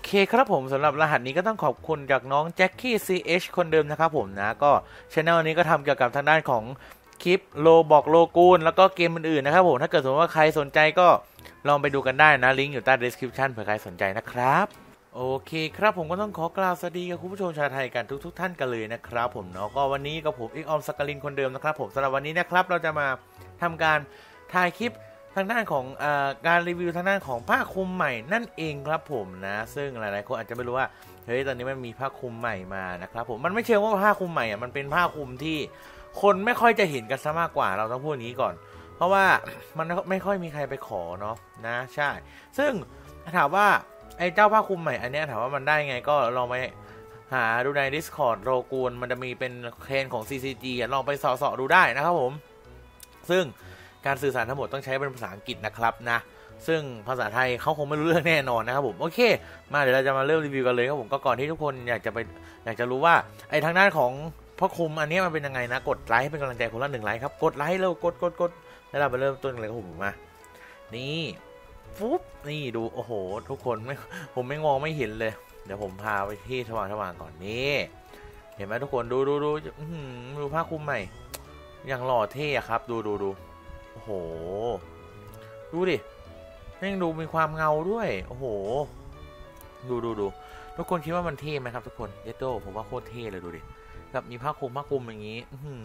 เคครับผมสำหรับรหัสนี้ก็ต้องขอบคุณจากน้องแจ็คกี้ CH คนเดิมนะครับผมนะก็ช anel นี้ก็ทำเกี่ยวกับทางด้านของคลิปโลบอกโลกูนแล้วก็เกมอื่นๆนะครับผมถ้าเกิดสมมติว่าใครสนใจก็ลองไปดูกันได้นะลิงก์อยู่ใต้ description เผื่อใครสนใจนะครับโอเคครับผมก็ต้องขอกล่าวสวัสดีกับคุณผู้ชมชาวไทยกันทุกท่านกันเลยนะครับผมเนาะก็วันนี้กับผมอีกออมสกลินคนเดิมนะครับผมสำหรับวันนี้นะครับเราจะมาทำการถ่ายคลิปทางด้านของการรีวิวทางด้านของผ้าคลุมใหม่นั่นเองครับผมนะซึ่งหลายๆคนอาจจะไม่รู้ว่าเฮ้ยตอนนี้มันมีผ้าคลุมใหม่มานะครับผมมันไม่เชิงว่าผ้าคลุมใหม่มันเป็นผ้าคลุมที่คนไม่ค่อยจะเห็นกันซะมากกว่าเราต้องพูดอย่างนี้ก่อนเพราะว่ามันไม่ค่อยมีใครไปขอเนาะนะใช่ซึ่งถามว่าไอ้เจ้าผ้าคลุมใหม่อันนี้ถามว่ามันได้ไงก็ลองไปหาดูใน Discord โรกูนมันจะมีเป็นเคนของ CCG ลองไปสอดูได้นะครับผมซึ่งการสื่อสารทั้งหมดต้องใช้เป็นภาษาอังกฤษนะครับนะซึ่งภาษาไทยเขาคงไม่รู้เรื่องแน่นอนนะครับผมโอเคมาเดี๋ยวเราจะมาเริ่มรีวิวกันเลยครับผมก็ก่อนที่ทุกคนอยากจะรู้ว่าไอ้ทางด้านของผ้าคลุมอันนี้มันเป็นยังไงนะกดไลค์ให้เป็นกำลังใจคนละ1 ไลค์ครับกดไลค์แล้วกดแล้วเราไปเริ่มต้นกันเลยครับผมมานี่ปุ๊บนี่ดูโอ้โหทุกคนผมไม่งงไม่เห็นเลยเดี๋ยวผมพาไปที่สว่างก่อนนี่เห็นไหมทุกคนดูผ้าคลุมใหม่อย่างหล่อเท่ครับดูโอ้โหดูดิแม่งดูมีความเงาด้วยโอ้โหดูทุกคนคิดว่ามันเท่ไหมครับทุกคนเยโต้ผมว่าโคตรเท่เลยดูดิแบบมีผ้าคลุมอย่างนี้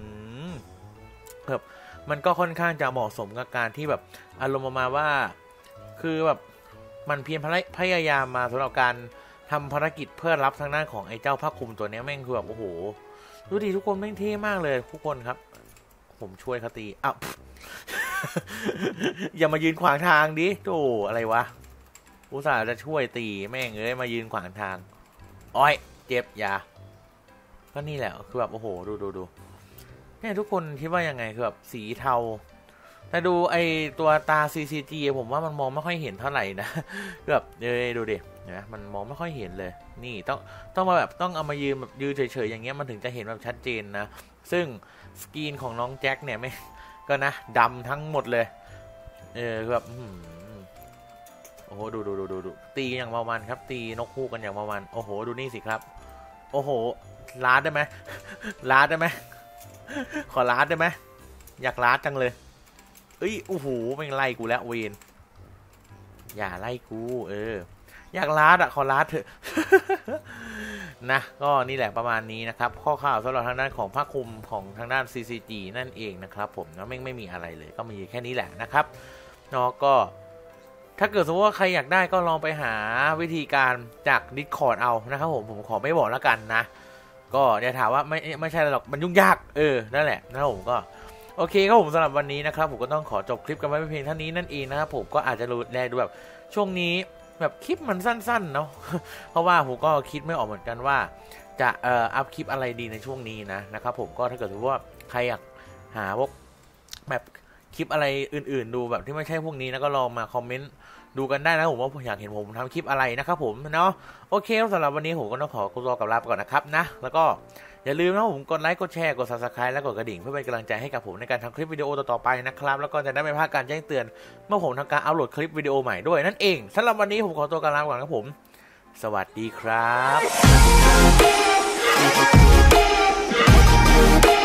แบบมันก็ค่อนข้างจะเหมาะสมกับการที่แบบอารมณ์ประมาณว่าคือแบบมันเพียรพยายามมาสำหรับการทำภารกิจเพื่อรับทางด้านของไอ้เจ้าผ้าคลุมตัวนี้แม่งคือแบบโอ้โหดูดิทุกคนแม่งเท่มากเลยทุกคนครับผมช่วยคตีอ้าว อย่ามายืนขวางทางดิโธ่อะไรวะอุตส่าห์จะช่วยตีแม่งเอ้ยมายืนขวางทางอ้อยเจ็บยาก็นี่แหละคือแบบโอ้โหดูเนี่ยทุกคนคิดว่ายังไงคือแบบสีเทาแต่ดูไอตัวตา CCG ผมว่ามันมองไม่ค่อยเห็นเท่าไหร่นะแบบดูดินะมันมองไม่ค่อยเห็นเลยนี่ต้องมาแบบต้องเอามายืนแบบยืนเฉยๆอย่างเงี้ยมันถึงจะเห็นแบบชัดเจนนะซึ่งสกรีนของน้องแจ็คเนี่ยไม่ก็นะดำทั้งหมดเลยแบบโอ้โหดูตีอย่างประมาณครับตีนกคู่กันอย่างประมาณโอ้โหดูนี่สิครับโอ้โหลาดได้ไหมลาดได้ไหมขอลาดได้ไหมอยากลาดจังเลยเอ้ยโอ้โหไม่ไล่กูแล้วเวนอย่าไล่กูอยากลาดขอลาดเถอะ นะก็นี่แหละประมาณนี้นะครับข้อข่าวสำหรับทางด้านของผ้าคลุมของทางด้าน CCG นั่นเองนะครับผมนะไม่มีอะไรเลยก็มีแค่นี้แหละนะครับเนาะก็ถ้าเกิดสมมติว่าใครอยากได้ก็ลองไปหาวิธีการจาก Discord เอานะครับผมขอไม่บอกแล้วกันนะก็เดี๋ยวถามว่าไม่ใช่หรอกมันยุ่งยากนั่นแหละนะครับผมก็โอเคครับผมสำหรับวันนี้นะครับผมก็ต้องขอจบคลิปกันไว้เพียงเท่านี้นั่นเองนะครับผมก็อาจจะดูแบบช่วงนี้แบบคลิปมันสั้นๆเนาะเพราะว่าผมก็คิดไม่ออกเหมือนกันว่าจะอัพคลิปอะไรดีในช่วงนี้นะครับผมก็ถ้าเกิดว่าใครอยากหาพวกแบบคลิปอะไรอื่นๆดูแบบที่ไม่ใช่พวกนี้นะก็ลองมาคอมเมนต์ดูกันได้นะผมว่าอยากเห็นผมทำคลิปอะไรนะครับผมเนาะโอเคสำหรับวันนี้ผมก็ต้องขอตัวกับลาไปก่อนนะครับนะแล้วก็อย่าลืมนะผมกดไลค์กดแชร์กด Subscribe และกดกระดิ่งเพื่อเป็นกำลังใจให้กับผมในการทำคลิปวิดีโอต่อๆไปนะครับแล้วก็จะได้ไม่พลาดการแจ้งเตือนเมื่อผมทำการอัปโหลดคลิปวิดีโอใหม่ด้วยนั่นเองสำหรับวันนี้ผมขอตัวกับลาไปก่อนครับผมสวัสดีครับ